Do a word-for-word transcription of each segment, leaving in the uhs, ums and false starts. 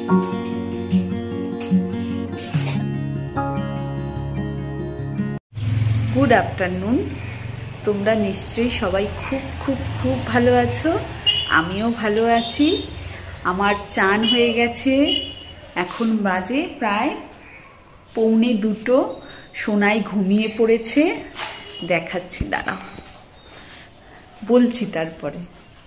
Good afternoon. তোমরা নিশ্চয়ই সবাই খুব খুব খুব ভালো আছো, আমিও ভালো আছি। আমার চান হয়ে গেছে, এখন বাজে প্রায় পৌনে দুটো। সোনাই ঘুমিয়ে পড়েছে, দেখাচ্ছি, দাঁড়াও বলছি। তারপরে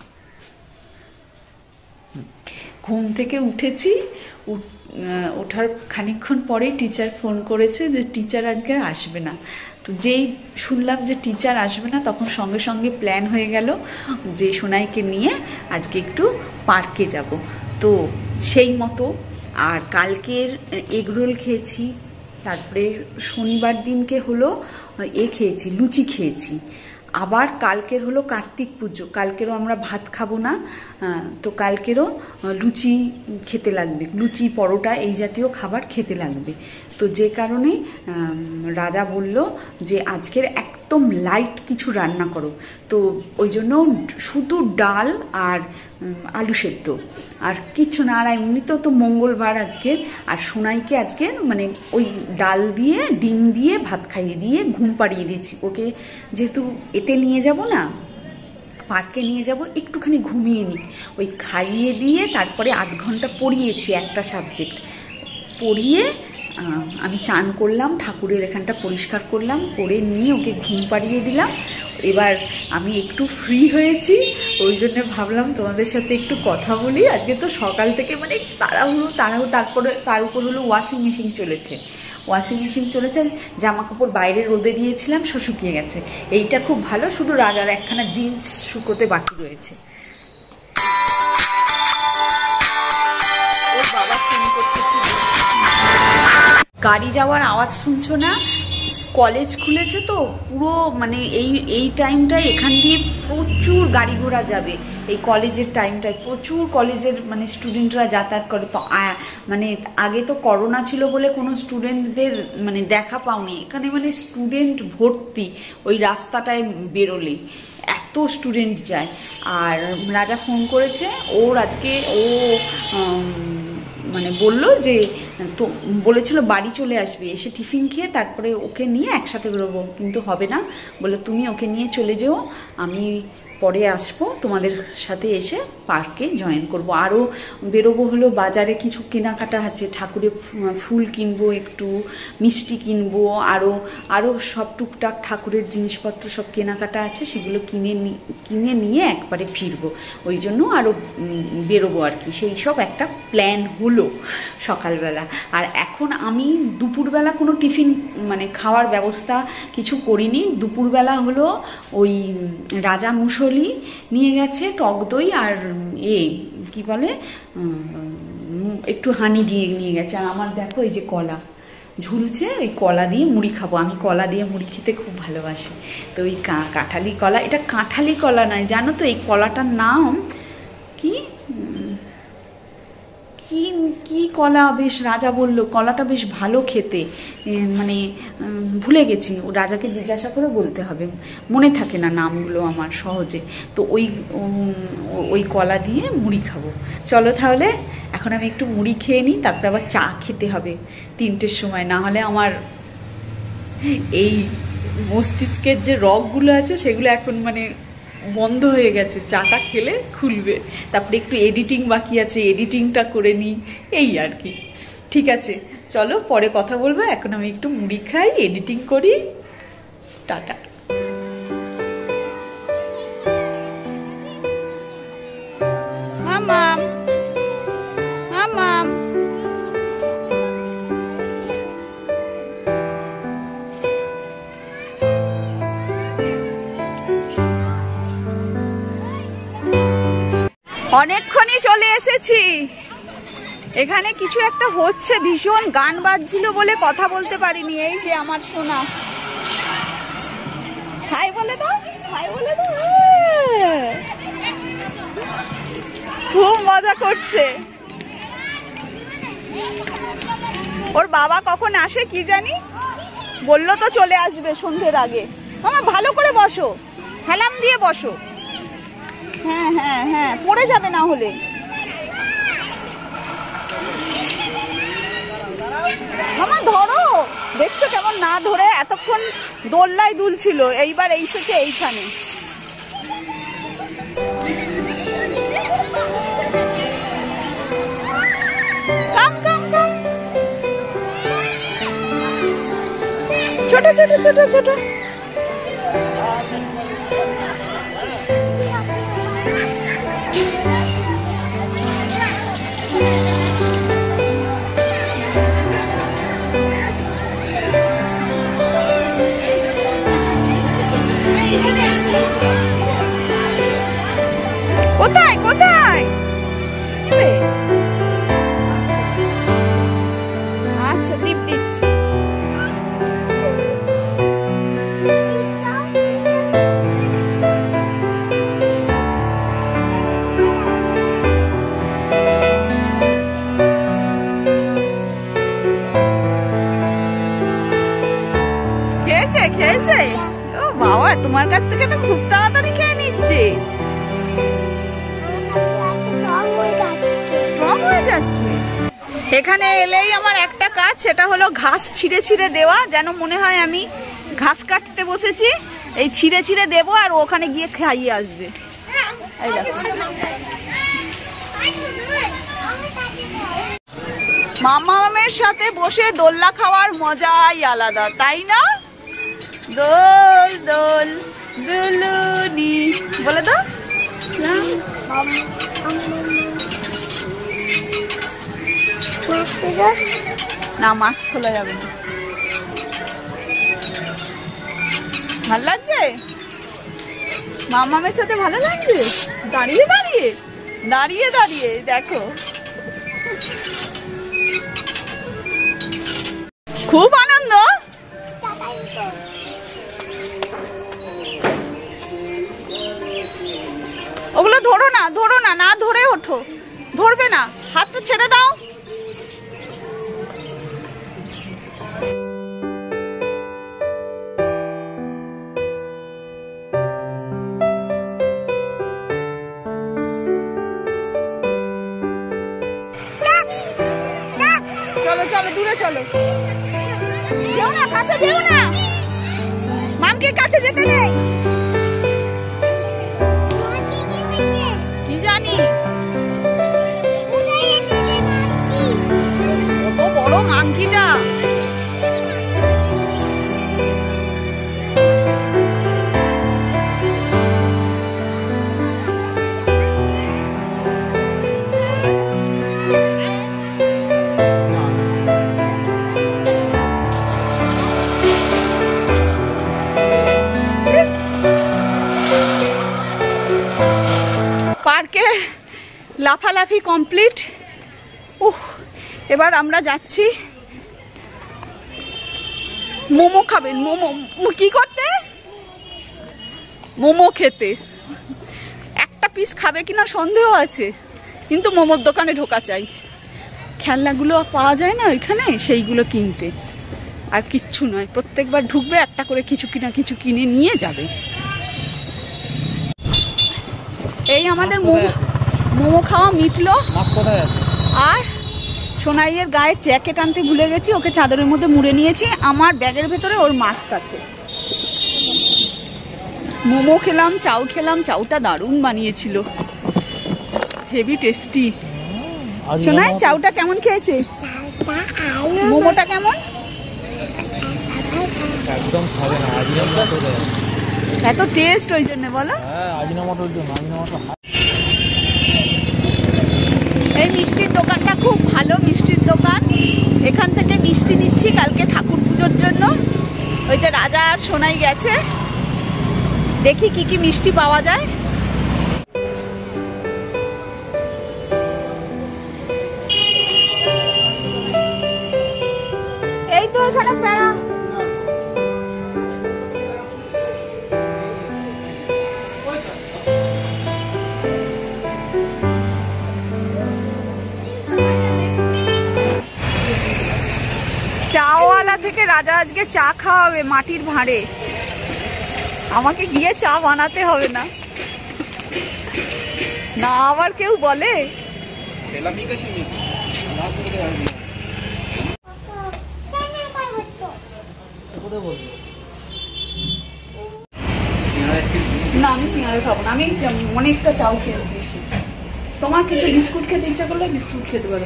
ঘুম থেকে উঠেছি, ওঠার খানিকক্ষণ পরে টিচার ফোন করেছে যে টিচার আজকে আসবে না। তো যেই শুনলাম যে টিচার আসবে না, তখন সঙ্গে সঙ্গে প্ল্যান হয়ে গেল যে সোনাইকে নিয়ে আজকে একটু পার্কে যাব। তো সেই মতো আর কালকের এগরোল খেয়েছি, তারপরে শনিবার দিনকে হলো এ খেয়েছি, লুচি খেয়েছি। আবার কালকের হলো কার্তিক পুজো, কালকেরও আমরা ভাত খাবো না, তো কালকেরও লুচি খেতে লাগবে, লুচি পরোটা এই জাতীয় খাবার খেতে লাগবে। তো যে কারণে রাজা বলল যে আজকের একদম লাইট কিছু রান্না করো। তো ওই জন্য শুধু ডাল আর আলু সেদ্ধ, আর কিচ্ছু না। আর এমনিতেও তো মঙ্গলবার আজকের, আর সোনাইকে আজকে মানে ওই ডাল দিয়ে ডিম দিয়ে ভাত খাইয়ে দিয়ে ঘুম পাড়িয়ে দিয়েছি। ওকে যেহেতু এতে নিয়ে যাব না, পার্কে নিয়ে যাব, একটুখানি ঘুমিয়ে নিই। ওই খাইয়ে দিয়ে তারপরে আধ ঘন্টা পড়িয়েছি একটা সাবজেক্ট, পড়িয়ে আমি চান করলাম, ঠাকুরের এখানটা পরিষ্কার করলাম, করে নিয়ে ওকে ঘুম পাড়িয়ে দিলাম। এবার আমি একটু ফ্রি হয়েছি, ওই জন্য ভাবলাম তোমাদের সাথে একটু কথা বলি। আজকে তো সকাল থেকে মানে তাড়াহুড়ো তাড়াহুড়ো, তারপরে তার উপর হলো ওয়াশিং মেশিন চলেছে, ওয়াশিং মেশিন চলেছে জামা কাপড় বাইরে রোদে দিয়েছিলাম, সব শুকিয়ে গেছে। এইটা খুব ভালো, শুধু রাজার একখানা জিন্স শুকোতে বাকি রয়েছে। ওর বাবা ফোন করছে, গাড়ি যাওয়ার আওয়াজ শুনছো না? কলেজ খুলেছে তো পুরো, মানে এই এই টাইমটায় এখান দিয়ে প্রচুর গাড়ি ঘোড়া যাবে। এই কলেজের টাইমটায় প্রচুর কলেজের মানে স্টুডেন্টরা যাতায়াত করে। তো মানে আগে তো করোনা ছিল বলে কোনো স্টুডেন্টদের মানে দেখা পাওনি, এখানে মানে স্টুডেন্ট ভর্তি ওই রাস্তাটায় বেরোলেই, এত স্টুডেন্ট যায়। আর রাজা ফোন করেছে, ওর আজকে ও মানে বললো যে তো বলেছিল বাড়ি চলে আসবে, এসে টিফিন খেয়ে তারপরে ওকে নিয়ে একসাথে বেরোবো, কিন্তু হবে না, বলে তুমি ওকে নিয়ে চলে যেও, আমি পরে আসবো তোমাদের সাথে, এসে পার্কে জয়েন করব। আরও বেরোবো হলো বাজারে, কিছু কেনাকাটা আছে, ঠাকুরের ফুল কিনবো, একটু মিষ্টি কিনবো, আরও আরও সব টুকটাক ঠাকুরের জিনিসপত্র সব কেনাকাটা আছে, সেগুলো কিনে কিনে নিয়ে একবারে ফিরবো। ওই জন্য আরও বেরোবো আর কি, সেই সব একটা প্ল্যান হলো সকালবেলা। আর এখন আমি দুপুরবেলা কোনো টিফিন মানে খাওয়ার ব্যবস্থা কিছু করিনি। দুপুরবেলা হলো ওই রাজা মুসলি নিয়ে গেছে টক দই আর এ কি বলে একটু হানি দিয়ে নিয়ে গেছে। আর আমার দেখো এই যে কলা ঝুলছে, ওই কলা দিয়ে মুড়ি খাবো। আমি কলা দিয়ে মুড়ি খেতে খুব ভালোবাসি। তো ওই কাঁঠালি কলা, এটা কাঁঠালি কলা নয় জানো তো, এই কলাটার নাম কি কি কি কলা, বেশ রাজা বলল কলাটা বেশ ভালো খেতে, মানে ভুলে গেছি, ও রাজাকে জিজ্ঞাসা করে বলতে হবে, মনে থাকে না নামগুলো আমার সহজে। তো ওই ওই কলা দিয়ে মুড়ি খাবো। চলো তাহলে এখন আমি একটু মুড়ি খেয়ে নিই, তারপরে আবার চা খেতে হবে তিনটের সময়, না হলে আমার এই মস্তিষ্কের যে রগগুলো আছে সেগুলো এখন মানে বন্ধ হয়ে গেছে, চাটা খেলে খুলবে। তারপরে একটু এডিটিং বাকি আছে, এডিটিংটা করে নিই, এই আর কি। ঠিক আছে চলো পরে কথা বলবো, এখন আমি একটু মুড়ি খাই, এডিটিং করি, টাটা। মামাম মামাম অনেকক্ষণই চলে এসেছি, এখানে কিছু একটা হচ্ছে, ভীষণ গান বাজছিল বলে কথা বলতে পারিনি। এই যে আমার সোনা, হাই বলে দাও, হাই বলে দাও, খুব মজা করছে। ওর বাবা কখন আসে কি জানি, বললো তো চলে আসবে সন্ধ্যের আগে। মামা ভালো করে বসো, হেলাম দিয়ে বসো, হ্যাঁ হ্যাঁ হ্যাঁ পড়ে যাবে না হলে। মামা ধরো, দেখছো কেমন না ধরে এতক্ষণ দোল্লায় দুলছিল, এইবার এসেছে এইখানে। ছোট ছোট ছোট ছোট কোথায় কোথায়? আচ্ছা টিপ দিচ্ছি। খেয়েছে খেয়েছে ও বাবা, তোমার কাছ থেকে তো খুব তাড়াতাড়ি খেয়ে নিচ্ছে। স্ট্রং হয়ে যাচ্ছে। এখানে এলেই আমার একটা কাজ, সেটা হলো ঘাস ছিঁড়ে ছিঁড়ে দেওয়া, যেন মনে হয় আমি ঘাস কাটতে বসেছি। এই ছিঁড়ে ছিঁড়ে দেবো আর ওখানে গিয়ে খাইয়ে আসবে। এই দেখো মামামের সাথে বসে দোল্লা খাওয়ার মজাই আলাদা, তাই না? দোল দোল দুলুনি বলে দাও না, মাছ খোলা যাবে না। ভালো লাগছে মামামের সাথে, ভালো লাগছে দাঁড়িয়ে দাঁড়িয়ে দাঁড়িয়ে দাঁড়িয়ে দেখো, খুব আনন্দ। ওগুলো ধরো না, ধরো না, না ধরে ওঠো, ধরবে না, হাতটা ছেড়ে দাও। চলো চলো দূরে চলো, যেও না, কাছে যেও না, মামকে কাছে যেতে নেই। কি জানি কত বড় মাংকিটা। পার্কে লাফালাফি কমপ্লিট। উহ, এবার আমরা যাচ্ছি মোমো খাবেন। মোমো কি করতে? মোমো খেতে। একটা পিস খাবে কিনা সন্দেহ আছে, কিন্তু মোমোর দোকানে ঢোকা চাই। খেলনাগুলো পাওয়া যায় না ওইখানে, সেইগুলো কিনতে, আর কিচ্ছু নয়। প্রত্যেকবার ঢুকবে একটা করে কিছু কিনা কিছু কিনে নিয়ে যাবে। এই আমাদের মোমো মোমো খাওয়া মিটলো। আর সোনাইয়ের গায়ে জ্যাকেট আনতে ভুলে গেছি, ওকে চাদরের মধ্যে মুড়ে নিয়েছি। আমার ব্যাগের ভেতরে ওর মাস্ক আছে। মোমো খেলাম, চাউ খেলাম, চাউটা দারুণ বানিয়েছিল, হেভি টেস্টি। সোনাই চাউটা কেমন খেয়েছে? মোমোটা কেমন? একদম খাবে না, আজিনোমোটো দেয়। এত টেস্ট ওই জন্য বলো? হ্যাঁ, আজিনোমোটোর জন্য। আজিনোমোটো। এই মিষ্টির দোকানটা খুব ভালো মিষ্টির দোকান। এখান থেকে মিষ্টি নিচ্ছি কালকে ঠাকুর পুজোর জন্য। ওই যে রাজা আর সোনাই গেছে, দেখি কি কি মিষ্টি পাওয়া যায়। এই তো এখানে প্যারা। চাওয়ালা থেকে রাজা আজকে চা খাওয়াবে মাটির ভাঁড়ে। আমাকে গিয়ে চা বানাতে হবে না, না আবার কেউ বলে। না আমি সিঙ্গারা খাবো না, আমি অনেকটা চাউ খেয়েছি। তোমার কিছু বিস্কুট খেতে ইচ্ছা করলে বিস্কুট খেতে পারো।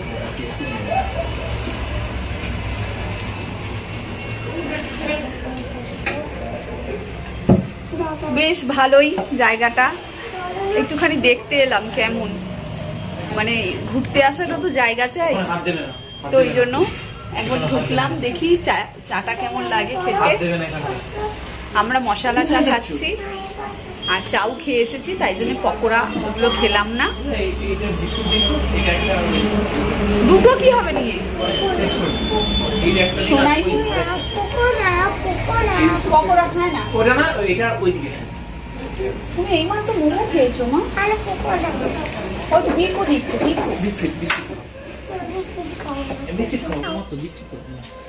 বেশ ভালোই জায়গাটা, একটুখানি দেখতে এলাম কেমন, মানে ঘুরতে আসাটা তো জায়গা চাই, তো ওই জন্য একবার ঢুকলাম, দেখি চাটা কেমন লাগে খেতে। আমরা মশলা চা খাচ্ছি আর চাউ খেয়ে এসেছি, তাই জন্য পকোড়া ওগুলো খেলাম না। দুটো কি হবে নিয়ে শোনাই, পকোড়া খায় না তুমি? এই মাত্র মোমো খেয়েছো মা? ও তো বিকো দিচ্ছে, বিকো বিস্কিট বিস্কিট বিস্কিট খাও তো, দিচ্ছি তো।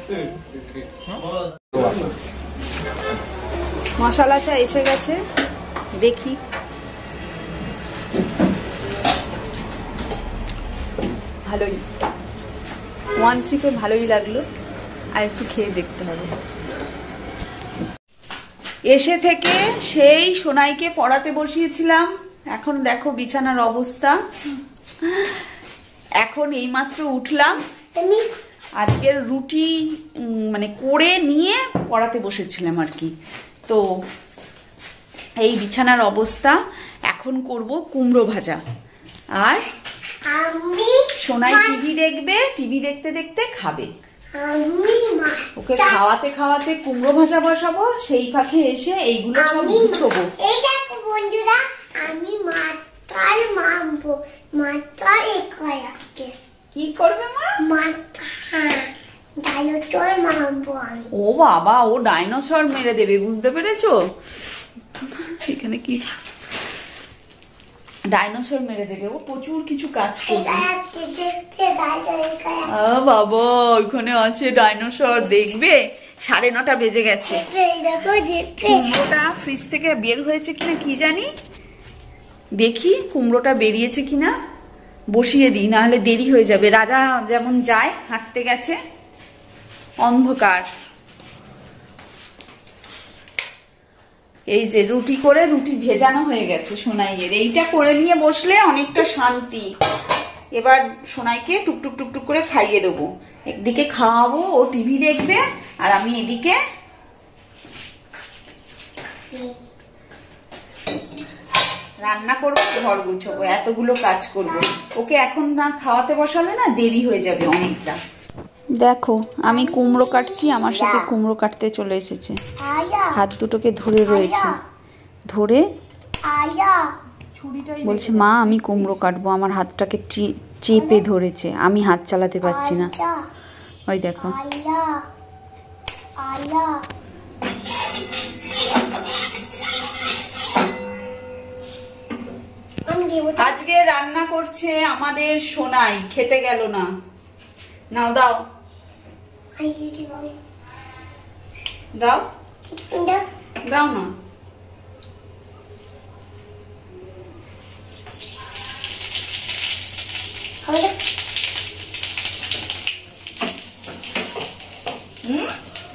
মশলা চা এসে গেছে, দেখি। ভালোই, ওয়ান সিপে ভালোই লাগলো, আর একটু খেয়ে দেখতে হবে। এসে থেকে সেই সোনাইকে পড়াতে বসিয়েছিলাম, এখন দেখো বিছানার অবস্থা। এখন এইমাত্র উঠলাম, আজকের রুটি মানে করে নিয়ে পড়াতে বসেছিলাম আর কি। তো এই বিছানার অবস্থা, এখন করব কুমড়ো ভাজা। আর সোনাই টিভি দেখবে, টিভি দেখতে দেখতে খাবে। ওকে খাওয়াতে খাওয়াতে কুমড়ো ভাজা বসাবো, সেই ফাঁকে এসে এইগুলো সব গুছবো। এই দেখো বন্ধুরা, আমি মাথার মাখবো, মাথার এই করাকে। কি করবে মা? মাথা ডাইনোসর মাখবো আমি। ও বাবা, ও ডাইনোসর মেরে দেবে, বুঝতে পেরেছো? এখানে কি ডাইনোসর মেরে দেবে, ও প্রচুর কিছু কাজ করবে। বাবা ওইখানে আছে ডাইনোসর, দেখবে? সাড়ে নটা বেজে গেছে। কুমড়োটা ফ্রিজ থেকে বের হয়েছে কিনা কি জানি, দেখি কুমড়োটা বেরিয়েছে কিনা, বসিয়ে দিই, না হলে দেরি হয়ে যাবে। রাজা যেমন যায়, হাঁটতে গেছে, অন্ধকার। এই যে রুটি করে, রুটি ভেজানো হয়ে গেছে সোনাইয়ের, এইটা করে নিয়ে বসলে অনেকটা শান্তি। এবার সোনাইকে টুকটুক টুকটুক করে খাইয়ে দেবো, একদিকে খাওয়াবো, ও টিভি দেখবে, আর আমি এদিকে রান্না করবো, ঘর গুছাবো, এতগুলো কাজ করবো। ওকে এখন না খাওয়াতে বসালে না দেরি হয়ে যাবে অনেকটা। দেখো আমি কুমড়ো কাটছি, আমার সাথে কুমড়ো কাটতে চলে এসেছে, হাত দুটোকে ধরে রয়েছে, ধরে বলছে মা আমি কুমড়ো কাটবো, আমার হাতটাকে চেপে ধরেছে, আমি হাত চালাতে পারছি না। ওই দেখো আজকে রান্না করছে আমাদের সোনাই, খেতে গেল না। নাও দাও দাও দাও না। হুম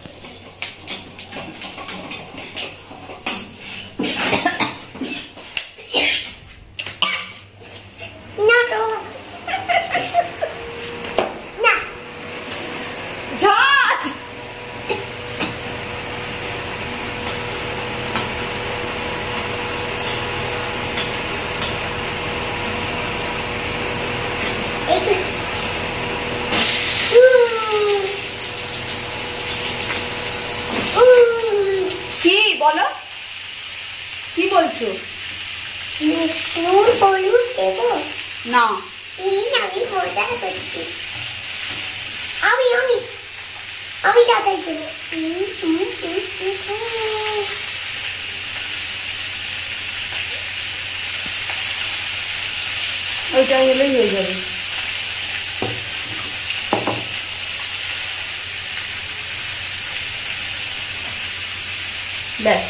বলো কি বলছো? না আমি আমি আমি দাদাই দেবো। ওইটা হলেই হয়ে যাবে। ব্যাস,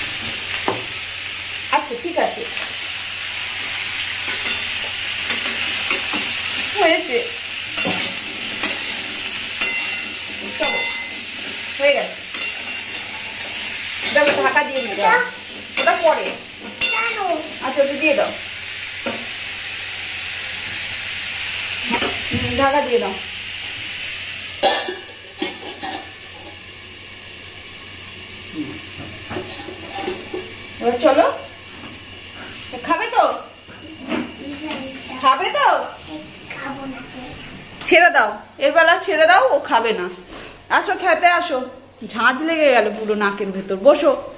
আচ্ছা ঠিক আছে, হয়েছে, চলো হয়ে গেছে। এটা ওটা পরে। কেন? আচ্ছা ওটা দিয়ে দাও, হুম, ঢাকা দিয়ে দাও। এবার চলো, খাবে তো? খাবে তো? খাবো না। ছেড়ে দাও, এর বেলা ছেড়ে দাও, ও খাবে না। আসো খেতে আসো, ঝাঁঝ লেগে গেল পুরো নাকের ভেতর। বসো।